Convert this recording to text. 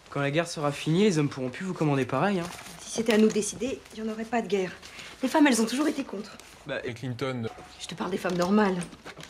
Quand la guerre sera finie, les hommes pourront plus vous commander pareil, hein. Si c'était à nous de décider, il n'y en aurait pas de guerre. Les femmes, elles ont toujours été contre. Bah, et Clinton? Je te parle des femmes normales.